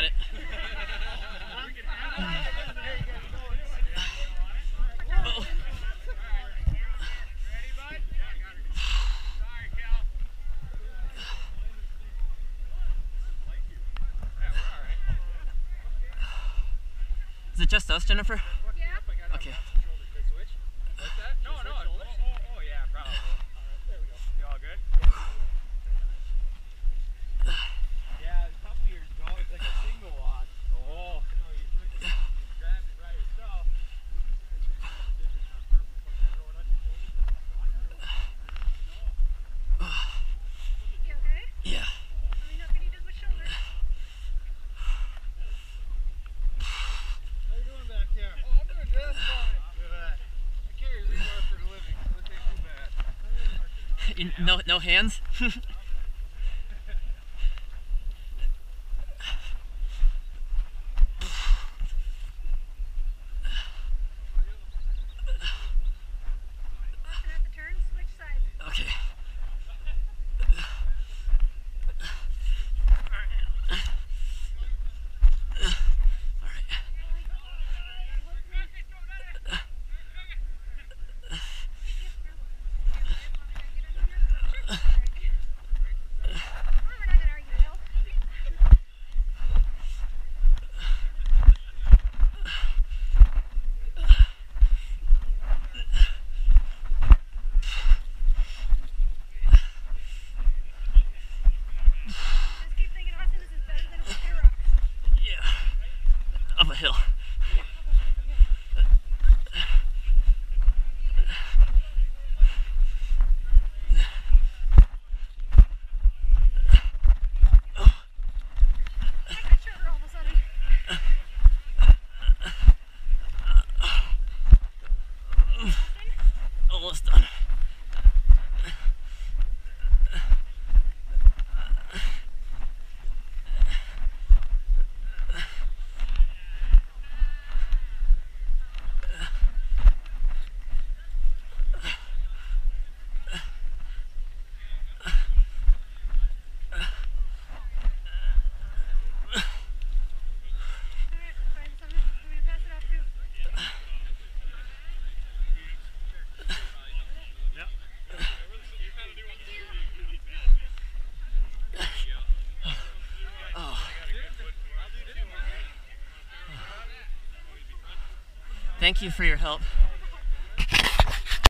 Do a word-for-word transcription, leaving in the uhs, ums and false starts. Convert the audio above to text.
it. Oh. Is it just us, Jennifer? Yeah. Okay. No, no. Oh, oh, oh, yeah, probably. There we go. You all good? Yeah, a couple years ago, it's like a single wash. Oh. So you took it, you grabbed it right yourself. You okay? Yeah. Let me know if you need to switch shoulders. How you doing back there? Oh, I'm doing just fine. Good. I carry rebar for a living, so it ain't too bad. No, no hands? Austin, at the turn, switch sides. Okay. Up a hill. Almost done. Thank you for your help.